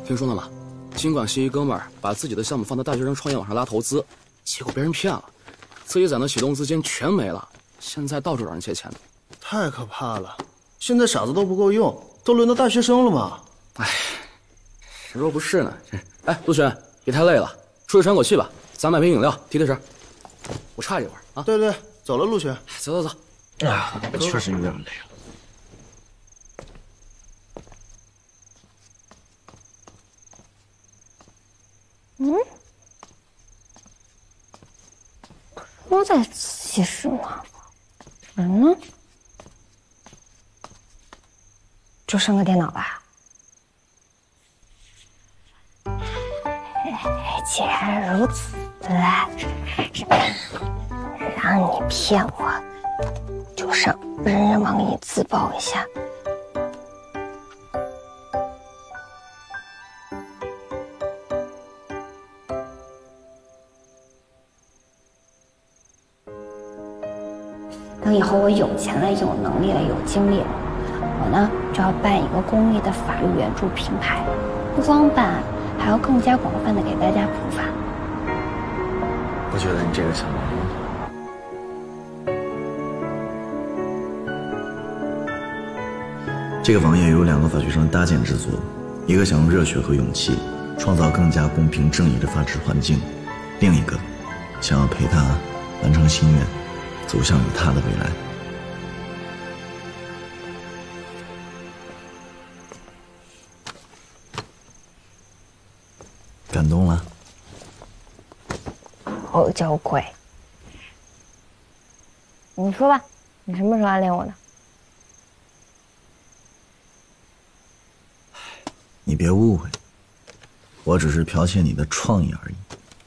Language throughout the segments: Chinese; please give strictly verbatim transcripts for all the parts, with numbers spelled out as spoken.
听说了吗？金广西一哥们儿把自己的项目放到大学生创业网上拉投资，结果被人骗了，自己攒的启动资金全没了，现在到处找人借钱呢。 太可怕了！现在傻子都不够用，都轮到大学生了吗？ 哎，谁说不是呢？哎，陆璇，别太累了，出去喘口气吧。咱买瓶饮料提提神。我差一会儿啊。 对对，走了，陆璇。 走走走。 啊，我确实有点累了。 嗯，都在自习室呢，人呢？就剩个电脑吧。既然如此，让你骗我，就上人人网给你自爆一下。等以后我有钱了、有能力了、有精力了，我呢就要办一个公益的法律援助平台，不光办，还要更加广泛的给大家普法。 我觉得你这个想法很好。这个网页由两个法学生搭建制作，一个想用热血和勇气创造更加公平正义的法治环境，另一个想要陪他完成心愿，走向与他的未来。感动了？ 好娇贵。你说吧，你什么时候暗恋我的？ 你别误会，我只是剽窃你的创意而已。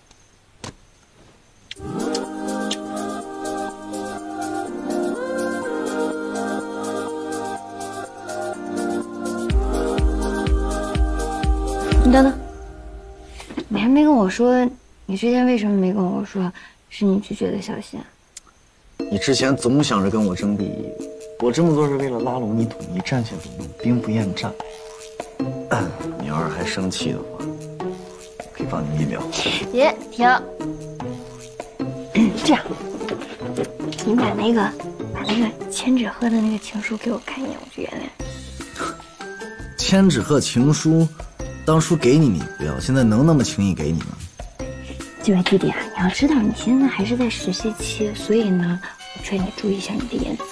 你等等，你还没跟我说，你之前为什么没跟我说是你拒绝的小新？ 你之前总想着跟我争第一，我这么做是为了拉拢你统一，战线不动，兵不厌诈。你要是还生气的话，我可以放你一秒。 别停，这样，你把那个把那个千纸鹤的那个情书给我看一眼，我就原谅你。 千纸鹤情书，当初给你你不要，现在能那么轻易给你吗？ 这位弟弟啊，你要知道你现在还是在实习期，所以呢，我劝你注意一下你的言辞。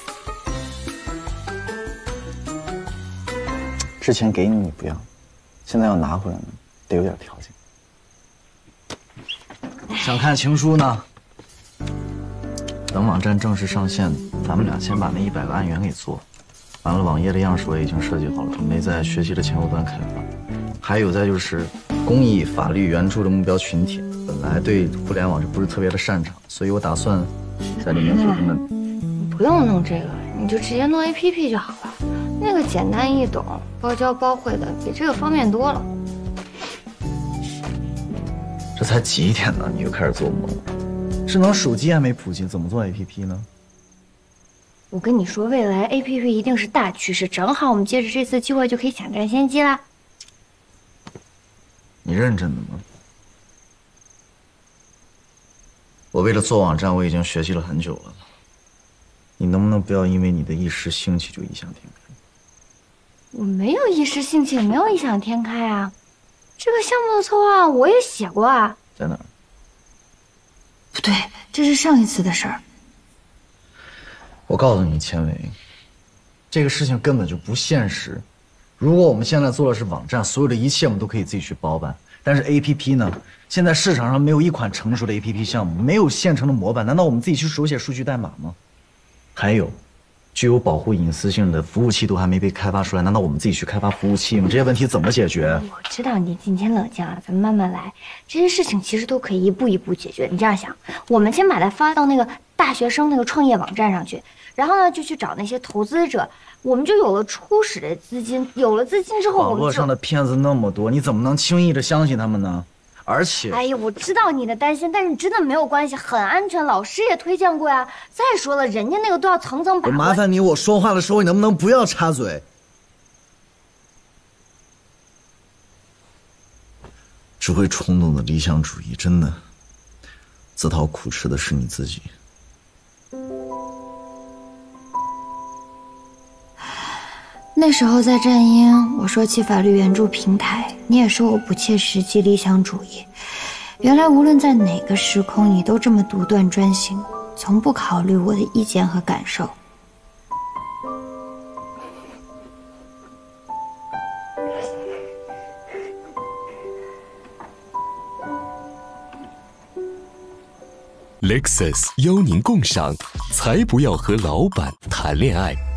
之前给你你不要，现在要拿回来呢，得有点条件。想看情书呢？等网站正式上线，咱们俩先把那一百个案源给做完了，网页的样式我也已经设计好了，准备在学习的前后端开发。还有再就是公益法律援助的目标群体，本来对互联网就不是特别的擅长，所以我打算在里面给他们。 你不用弄这个，你就直接弄 A P P 就好了，那个简单易懂，包教包会的，比这个方便多了。 这才几点呢，你就开始做梦？智能手机还没普及，怎么做 A P P 呢？ 我跟你说，未来 A P P 一定是大趋势，正好我们借着这次机会就可以抢占先机啦。 你认真的吗？我为了做网站，我已经学习了很久了。你能不能不要因为你的一时兴起就异想天开？ 我没有一时兴起，也没有异想天开啊。这个项目的策划我也写过啊。 在哪儿？ 不对，这是上一次的事儿。 我告诉你，千伟，这个事情根本就不现实。如果我们现在做的是网站，所有的一切我们都可以自己去包办。但是 A P P 呢？现在市场上没有一款成熟的 A P P 项目，没有现成的模板，难道我们自己去手写数据代码吗？还有，具有保护隐私性的服务器都还没被开发出来，难道我们自己去开发服务器吗？这些问题怎么解决？ 我知道你今天冷静啊，咱们慢慢来。这些事情其实都可以一步一步解决。你这样想，我们先把它发到那个大学生那个创业网站上去，然后呢就去找那些投资者，我们就有了初始的资金。有了资金之后， 网络上的骗子那么多，你怎么能轻易的相信他们呢？而且， 哎呀，我知道你的担心，但是真的没有关系，很安全，老师也推荐过呀。再说了，人家那个都要层层把关。 我麻烦你，我说话的时候你能不能不要插嘴？ 只会冲动的理想主义，真的自讨苦吃的是你自己。 那时候在战鹰，我说起法律援助平台，你也说我不切实际、理想主义。原来无论在哪个时空，你都这么独断专行，从不考虑我的意见和感受。 Lexus 邀您共赏，才不要和老板谈恋爱。